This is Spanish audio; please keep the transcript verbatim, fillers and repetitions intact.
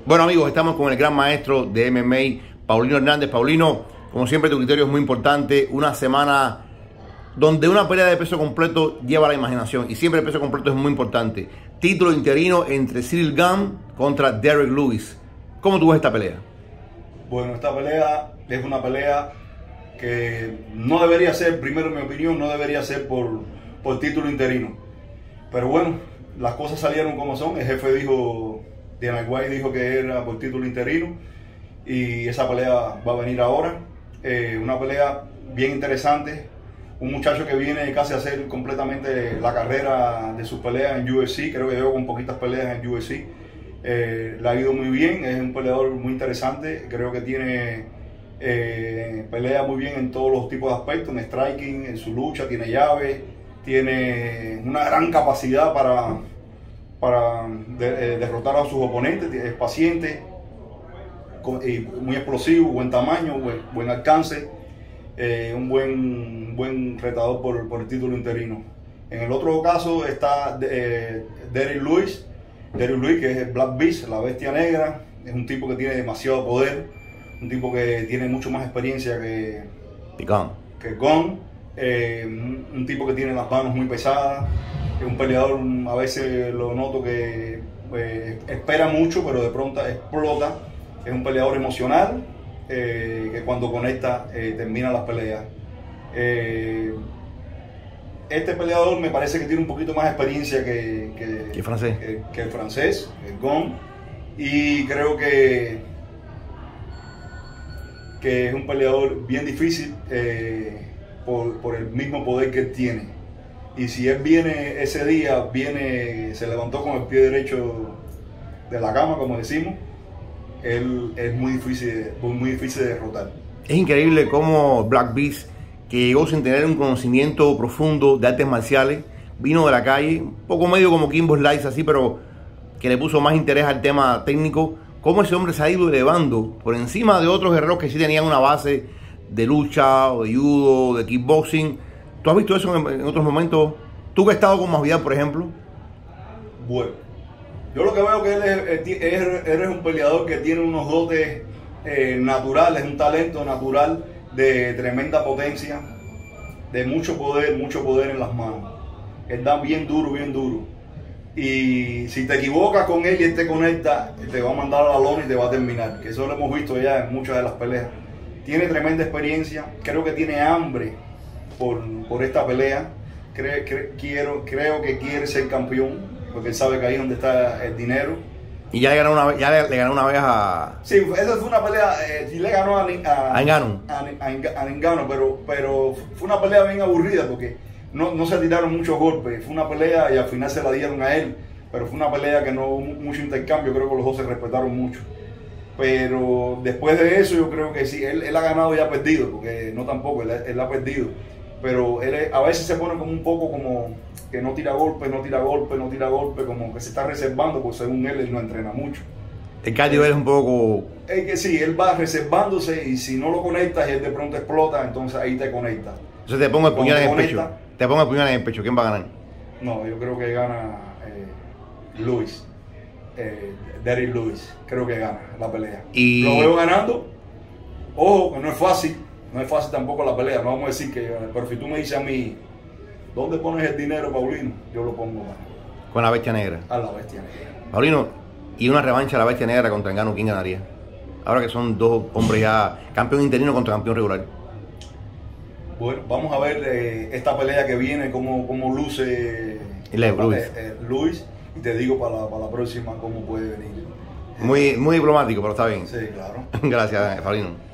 Bueno, amigos, estamos con el gran maestro de M M A, Paulino Hernández. Paulino, como siempre, tu criterio es muy importante. Una semana donde una pelea de peso completo lleva la imaginación, y siempre el peso completo es muy importante. Título interino entre Ciryl Gane contra Derrick Lewis. ¿Cómo tú ves esta pelea? Bueno, esta pelea es una pelea que no debería ser, primero en mi opinión, no debería ser por, por título interino. Pero bueno, las cosas salieron como son. El jefe dijo, Dana White dijo que era por título interino, y esa pelea va a venir ahora. Eh, una pelea bien interesante. Un muchacho que viene casi a hacer completamente la carrera de sus peleas en U F C. Creo que llevo con poquitas peleas en U F C. Eh, le ha ido muy bien, es un peleador muy interesante. Creo que tiene eh, pelea muy bien en todos los tipos de aspectos, en striking, en su lucha, tiene llave, tiene una gran capacidad para, para de, eh, derrotar a sus oponentes, es paciente, con, y muy explosivo, buen tamaño, buen, buen alcance, eh, un buen, buen retador por, por el título interino. En el otro caso está eh, Derrick Lewis. Derrick Lewis, que es el Black Beast, la bestia negra, es un tipo que tiene demasiado poder, un tipo que tiene mucho más experiencia que Gane. Que Gane, eh, un, un tipo que tiene las manos muy pesadas, es un peleador, a veces lo noto que eh, espera mucho, pero de pronto explota. Es un peleador emocional, eh, que cuando conecta eh, termina las peleas. Eh, Este peleador me parece que tiene un poquito más experiencia que, que, ¿Qué francés? que, que el francés, el Gane, y creo que, que es un peleador bien difícil eh, por, por el mismo poder que él tiene. Y si él viene ese día, viene, se levantó con el pie derecho de la cama, como decimos, él es muy difícil, muy difícil de derrotar. Es increíble cómo Black Beast, que llegó sin tener un conocimiento profundo de artes marciales, vino de la calle, un poco medio como Kimbo Slice así, pero que le puso más interés al tema técnico, cómo ese hombre se ha ido elevando por encima de otros guerreros que sí tenían una base de lucha, o de judo, de kickboxing. ¿Tú has visto eso en, en otros momentos? ¿Tú que has estado con Masvidal, por ejemplo? Bueno, yo lo que veo que él es, es, él es un peleador que tiene unos dotes eh, naturales, un talento natural de tremenda potencia, de mucho poder, mucho poder en las manos. Él da bien duro, bien duro. Y si te equivocas con él y él te conecta, te va a mandar a la lona y te va a terminar. Que eso lo hemos visto ya en muchas de las peleas. Tiene tremenda experiencia, creo que tiene hambre por, por esta pelea. Cre, cre, quiero, creo que quiere ser campeón, porque él sabe que ahí es donde está el dinero. Y ya le ganó una vez, ya le, le ganó una vez a... Sí, esa fue una pelea, eh, sí le ganó a, a, a Ngannou, a, a, a Ngannou, pero, pero fue una pelea bien aburrida porque no, no se tiraron muchos golpes. Fue una pelea y al final se la dieron a él, pero fue una pelea que no hubo mucho intercambio, creo que los dos se respetaron mucho. Pero después de eso yo creo que sí, él, él ha ganado y ha perdido, porque no tampoco, él, él ha perdido. Pero él a veces se pone como un poco como que no tira golpe, no tira golpe, no tira golpe, como que se está reservando, porque según él, él no entrena mucho. el cardio es un poco... Es que sí, él va reservándose, y si no lo conectas y él de pronto explota, entonces ahí te conecta. Entonces te pongo el puñal en el conecta, pecho. Te pongo el puñal en el pecho. ¿Quién va a ganar? No, yo creo que gana eh, Lewis. Eh, Derrick Lewis. Creo que gana la pelea. Y... lo veo ganando. Ojo, que no es fácil. No es fácil tampoco la pelea. No vamos a decir que... Pero si tú me dices a mí, ¿dónde pones el dinero, Paulino? Yo lo pongo con la bestia negra. A la bestia negra. Paulino, y una revancha a la bestia negra contra Ngannou, ¿quién ganaría? Ahora que son dos hombres ya, campeón interino contra campeón regular. Bueno, vamos a ver eh, esta pelea que viene, cómo, cómo luce Lewis. Eh, eh, Lewis, y te digo para la, para la próxima cómo puede venir. Muy, muy diplomático, pero está bien. Sí, claro. Gracias, Paulino.